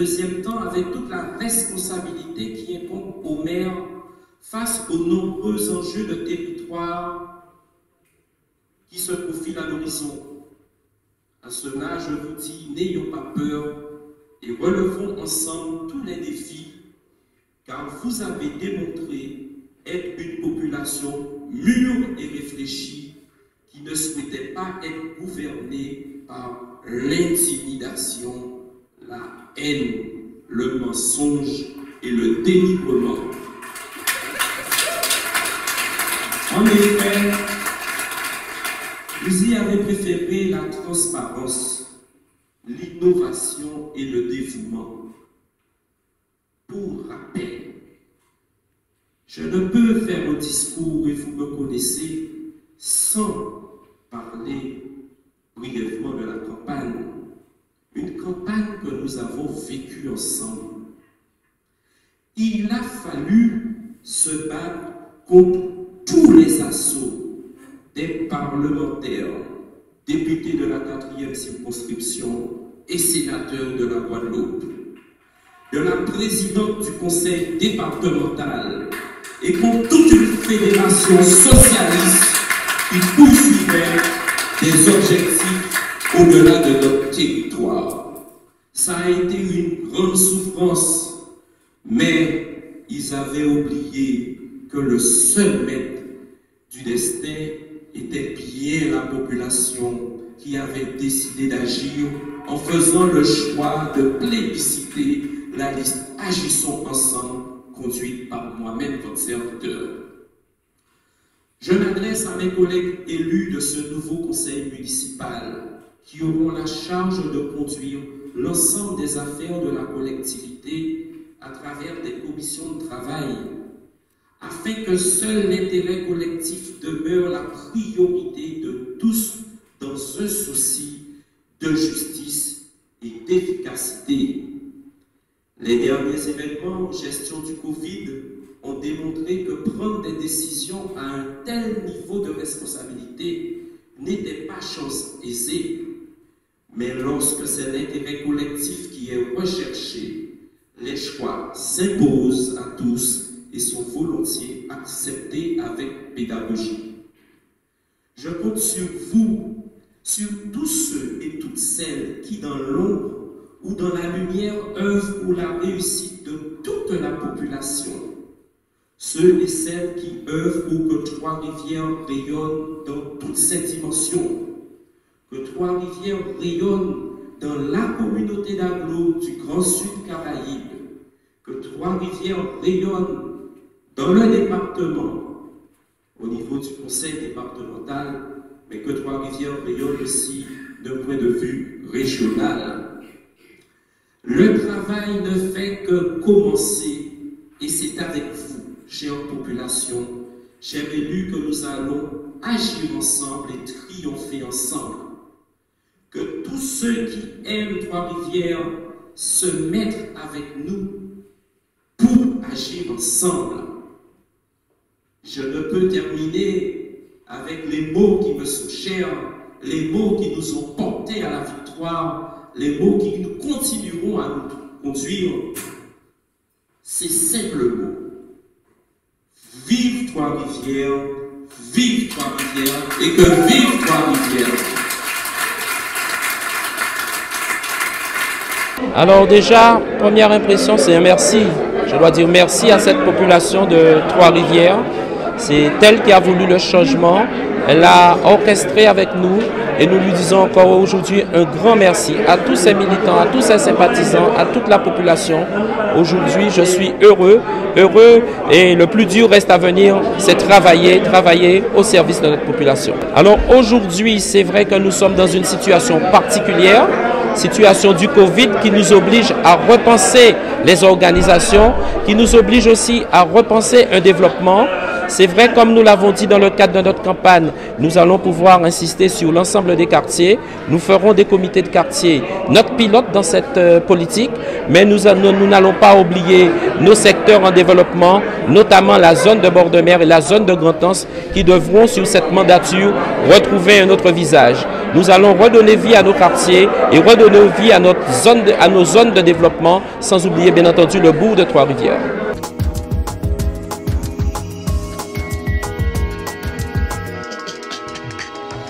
deuxième temps avec toute la responsabilité qui incombe aux maires face aux nombreux enjeux de territoire qui se profilent à l'horizon. À cela, je vous dis, n'ayons pas peur et relevons ensemble tous les défis, car vous avez démontré être une population mûre et réfléchie qui ne souhaitait pas être gouvernée par l'intimidation, la haine, le mensonge et le dénigrement. En effet, vous y avez préféré la transparence, l'innovation et le dévouement. Pour rappel, je ne peux faire un discours, et vous me connaissez, sans parler brièvement de la campagne. Une campagne que nous avons vécue ensemble. Il a fallu se battre contre tous les assauts des parlementaires, députés de la 4e circonscription et sénateurs de la Guadeloupe, de la présidente du conseil départemental et contre toute une fédération socialiste qui poursuivait des objectifs au-delà de notre territoire. Ça a été une grande souffrance, mais ils avaient oublié que le seul maître du destin était bien la population qui avait décidé d'agir en faisant le choix de plébisciter la liste Agissons ensemble, conduite par moi-même, votre serviteur. Je m'adresse à mes collègues élus de ce nouveau conseil municipal qui auront la charge de conduire l'ensemble des affaires de la collectivité à travers des commissions de travail, afin que seul l'intérêt collectif demeure la priorité de tous dans un souci de justice et d'efficacité. Les derniers événements en gestion du Covid ont démontré que prendre des décisions à un tel niveau de responsabilité n'était pas chose aisée. Mais lorsque c'est l'intérêt collectif qui est recherché, les choix s'imposent à tous et sont volontiers acceptés avec pédagogie. Je compte sur vous, sur tous ceux et toutes celles qui, dans l'ombre ou dans la lumière, œuvrent pour la réussite de toute la population. Ceux et celles qui œuvrent pour que Trois-Rivières rayonne dans toutes ses dimensions. Que Trois-Rivières rayonne dans la communauté d'agglo du Grand Sud Caraïbe. Que Trois-Rivières rayonne dans le département, au niveau du conseil départemental, mais que Trois-Rivières rayonne aussi d'un point de vue régional. Le travail ne fait que commencer, et c'est avec vous, chère population, chers élus, que nous allons agir ensemble et triompher ensemble. Que tous ceux qui aiment Trois-Rivières se mettent avec nous pour agir ensemble. Je ne peux terminer avec les mots qui me sont chers, les mots qui nous ont portés à la victoire, les mots qui nous continueront à nous conduire. Ces simples mots. Vive Trois-Rivières, vive Trois-Rivières et que vive Trois-Rivières. Alors déjà, première impression, c'est un merci. Je dois dire merci à cette population de Trois-Rivières. C'est elle qui a voulu le changement. Elle l'a orchestré avec nous et nous lui disons encore aujourd'hui un grand merci à tous ces militants, à tous ces sympathisants, à toute la population. Aujourd'hui, je suis heureux et le plus dur reste à venir, c'est travailler au service de notre population. Alors aujourd'hui, c'est vrai que nous sommes dans une situation particulière, situation du Covid qui nous oblige à repenser les organisations, qui nous oblige aussi à repenser un développement. C'est vrai, comme nous l'avons dit dans le cadre de notre campagne, nous allons pouvoir insister sur l'ensemble des quartiers. Nous ferons des comités de quartier, notre pilote dans cette politique, mais nous n'allons pas oublier nos secteurs en développement, notamment la zone de bord de mer et la zone de Grand Anse, qui devront, sur cette mandature, retrouver un autre visage. nous allons redonner vie à nos quartiers et redonner vie à nos zones de développement, sans oublier bien entendu le bourg de Trois-Rivières.